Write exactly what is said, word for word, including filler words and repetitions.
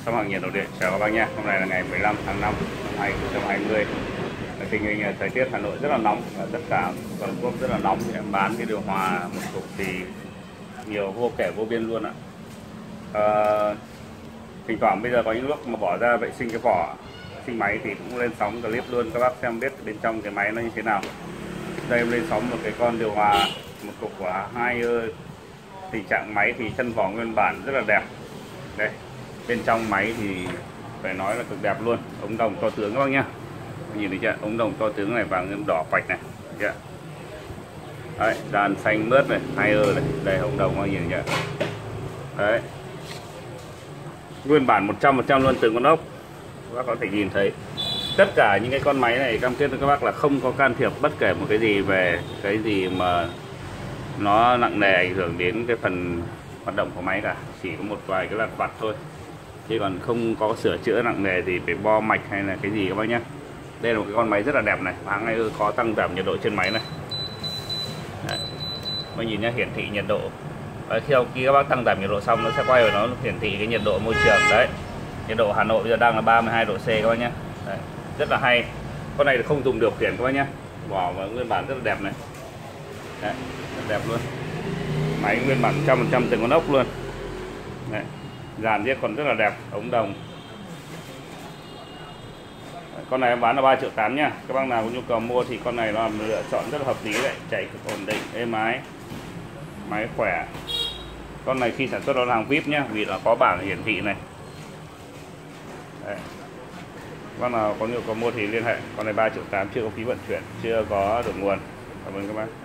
Shop hàng nhiệt độ điện chào các bác nhé. Hôm nay là ngày mười lăm tháng năm năm hai nghìn không trăm hai mươi. Tình hình thời tiết Hà Nội rất là nóng và tất cả toàn quốc rất là nóng. Thì em bán cái điều hòa một cục thì nhiều vô kể vô biên luôn ạ. À, thỉnh thoảng bây giờ có những lúc mà bỏ ra vệ sinh cái vỏ sinh máy thì cũng lên sóng clip luôn, các bác xem biết bên trong cái máy nó như thế nào. Đây em lên sóng một cái con điều hòa một cục của hai ơi. Tình trạng máy thì chân vỏ nguyên bản rất là đẹp. Đây, bên trong máy thì phải nói là cực đẹp luôn. Ống đồng to tướng các bác nhá. Nhìn thấy chưa? Ống đồng to tướng này vàng đỏ quạch này. Chưa? Đấy, dàn xanh mướt này, hai ơ này. Đây ống đồng các nhìn chưa? Đấy. Nguyên bản một trăm phần trăm luôn từng con ốc. Các bác có thể nhìn thấy. Tất cả những cái con máy này cam kết với các bác là không có can thiệp bất kể một cái gì về cái gì mà nó nặng nề ảnh hưởng đến cái phần hoạt động của máy cả, chỉ có một vài cái lặt vặt thôi, chứ còn không có sửa chữa nặng nề gì về bo mạch hay là cái gì các bác nhé. Đây là một cái con máy rất là đẹp này, hãng này có tăng giảm nhiệt độ trên máy này. Đấy. Các nhìn nhá, hiển thị nhiệt độ. Đấy, khi khi các bác tăng giảm nhiệt độ xong nó sẽ quay vào nó hiển thị cái nhiệt độ môi trường đấy. Nhiệt độ Hà Nội bây giờ đang là ba mươi hai độ C các bác nhé. Đấy. Rất là hay. Con này không dùng điều khiển các bác nhé, vỏ và nguyên bản rất là đẹp này. Đấy, rất đẹp luôn. Máy nguyên bản một trăm phần trăm từng con ốc luôn. Đấy. Dàn chiếc còn rất là đẹp, ống đồng. Đấy, con này em bán là ba triệu tám nha. Các bác nào có nhu cầu mua thì con này là lựa chọn rất là hợp lý đấy, chạy cực ổn định, êm ái. Máy khỏe. Con này khi sản xuất nó là hàng vê i pê nhá, vì là có bảng hiển thị này. Đấy. Các bác nào có nhu cầu mua thì liên hệ. Con này ba triệu tám chưa có phí vận chuyển, chưa có được nguồn. Cảm ơn các bác.